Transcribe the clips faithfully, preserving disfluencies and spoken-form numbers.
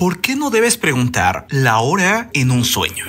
¿Por qué no debes preguntar la hora en un sueño?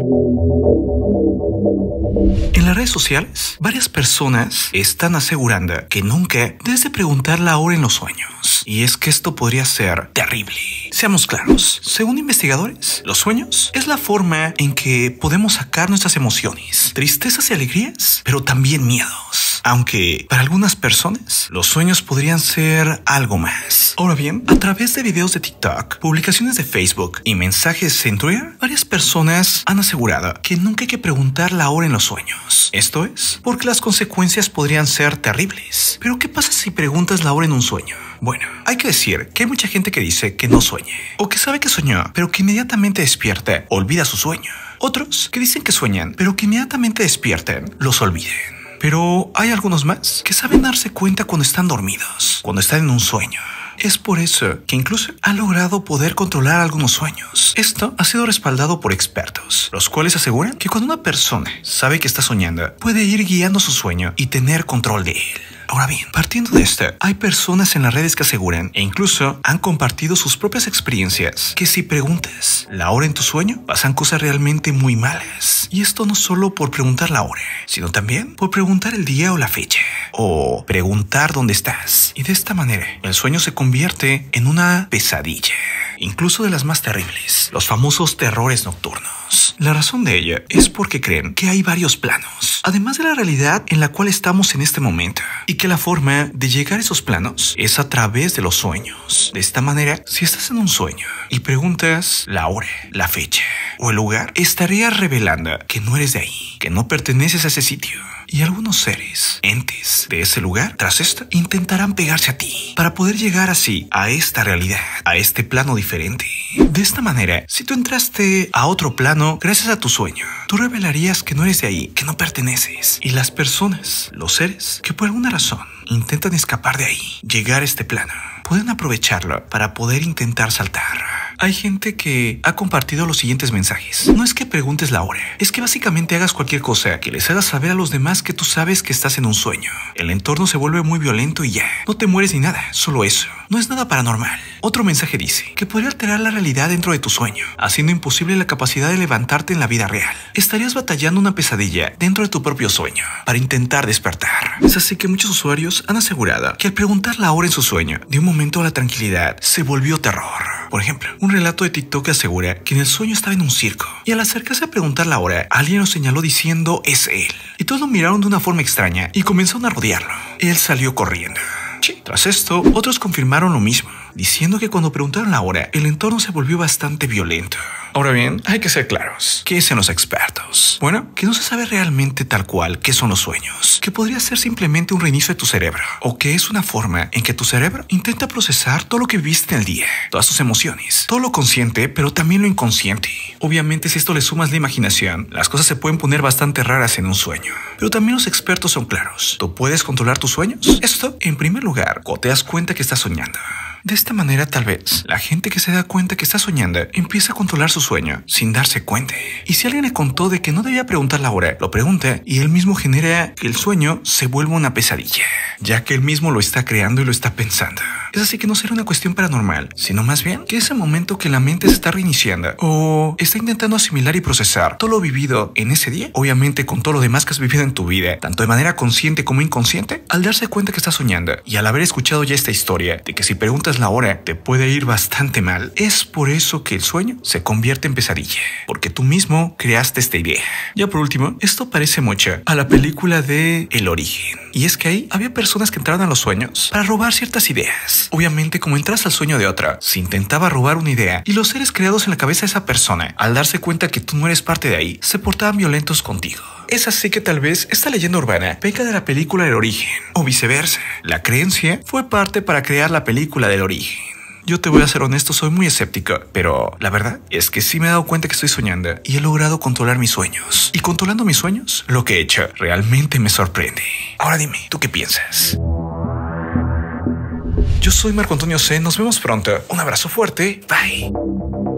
En las redes sociales, varias personas están asegurando que nunca debes de preguntar la hora en los sueños. Y es que esto podría ser terrible. Seamos claros, según investigadores, los sueños es la forma en que podemos sacar nuestras emociones, tristezas y alegrías, pero también miedos. Aunque para algunas personas, los sueños podrían ser algo más. Ahora bien, a través de videos de TikTok, publicaciones de Facebook y mensajes en Twitter, varias personas han asegurado que nunca hay que preguntar la hora en los sueños. Esto es porque las consecuencias podrían ser terribles. Pero ¿qué pasa si preguntas la hora en un sueño? Bueno, hay que decir que hay mucha gente que dice que no sueña, o que sabe que soñó, pero que inmediatamente despierta, olvida su sueño. Otros que dicen que sueñan, pero que inmediatamente despierten, los olviden. Pero hay algunos más que saben darse cuenta cuando están dormidos, cuando están en un sueño. Es por eso que incluso han logrado poder controlar algunos sueños. Esto ha sido respaldado por expertos, los cuales aseguran que cuando una persona sabe que está soñando, puede ir guiando su sueño y tener control de él. Ahora bien, partiendo de esto, hay personas en las redes que aseguran e incluso han compartido sus propias experiencias que si preguntas la hora en tu sueño, pasan cosas realmente muy malas. Y esto no solo por preguntar la hora, sino también por preguntar el día o la fecha, o preguntar dónde estás. Y de esta manera, el sueño se convierte en una pesadilla, incluso de las más terribles, los famosos terrores nocturnos. La razón de ello es porque creen que hay varios planos, además de la realidad en la cual estamos en este momento, y que la forma de llegar a esos planos es a través de los sueños. De esta manera, si estás en un sueño y preguntas la hora, la fecha o el lugar, estarías revelando que no eres de ahí, que no perteneces a ese sitio. Y algunos seres, entes de ese lugar, tras esto, intentarán pegarse a ti para poder llegar así a esta realidad, a este plano diferente. De esta manera, si tú entraste a otro plano gracias a tu sueño, tú revelarías que no eres de ahí, que no perteneces. Y las personas, los seres, que por alguna razón intentan escapar de ahí, llegar a este plano, pueden aprovecharlo para poder intentar saltar. Hay gente que ha compartido los siguientes mensajes. No es que preguntes la hora, es que básicamente hagas cualquier cosa que les haga saber a los demás que tú sabes que estás en un sueño. El entorno se vuelve muy violento y ya. No te mueres ni nada, solo eso. No es nada paranormal. Otro mensaje dice que podría alterar la realidad dentro de tu sueño, haciendo imposible la capacidad de levantarte en la vida real. Estarías batallando una pesadilla dentro de tu propio sueño para intentar despertar. Es así que muchos usuarios han asegurado que al preguntar la hora en su sueño, de un momento a la tranquilidad se volvió terror. Por ejemplo, un relato de TikTok asegura que en el sueño estaba en un circo y al acercarse a preguntar la hora, alguien lo señaló diciendo es él. Y todos lo miraron de una forma extraña y comenzaron a rodearlo. Él salió corriendo. Sí. Tras esto, otros confirmaron lo mismo, diciendo que cuando preguntaron la hora, el entorno se volvió bastante violento. Ahora bien, hay que ser claros. ¿Qué dicen los expertos? Bueno, que no se sabe realmente tal cual qué son los sueños, que podría ser simplemente un reinicio de tu cerebro, o que es una forma en que tu cerebro intenta procesar todo lo que viviste en el día, todas tus emociones, todo lo consciente, pero también lo inconsciente. Obviamente, si esto le sumas la imaginación, las cosas se pueden poner bastante raras en un sueño. Pero también los expertos son claros. ¿Tú puedes controlar tus sueños? Esto, en primer lugar, cuando te das cuenta que estás soñando. De esta manera, tal vez, la gente que se da cuenta que está soñando empieza a controlar su sueño sin darse cuenta. Y si alguien le contó de que no debía preguntar la hora, lo pregunta y él mismo genera que el sueño se vuelva una pesadilla, ya que él mismo lo está creando y lo está pensando. Es así que no será una cuestión paranormal, sino más bien que ese momento que la mente se está reiniciando o está intentando asimilar y procesar todo lo vivido en ese día, obviamente con todo lo demás que has vivido en tu vida, tanto de manera consciente como inconsciente, al darse cuenta que estás soñando y al haber escuchado ya esta historia de que si preguntas la hora te puede ir bastante mal, es por eso que el sueño se convierte en pesadilla, porque tú mismo creaste esta idea. Ya por último, esto parece mucho a la película de El Origen, y es que ahí había personas que entraban a los sueños para robar ciertas ideas. Obviamente, como entras al sueño de otra, se intentaba robar una idea y los seres creados en la cabeza de esa persona, al darse cuenta que tú no eres parte de ahí, se portaban violentos contigo. Es así que tal vez esta leyenda urbana venga de la película El Origen, o viceversa. La creencia fue parte para crear la película del Origen. Yo te voy a ser honesto, soy muy escéptico, pero la verdad es que sí me he dado cuenta que estoy soñando y he logrado controlar mis sueños. Y controlando mis sueños, lo que he hecho realmente me sorprende. Ahora dime, ¿tú qué piensas? Yo soy Marco Antonio C. Nos vemos pronto. Un abrazo fuerte. Bye.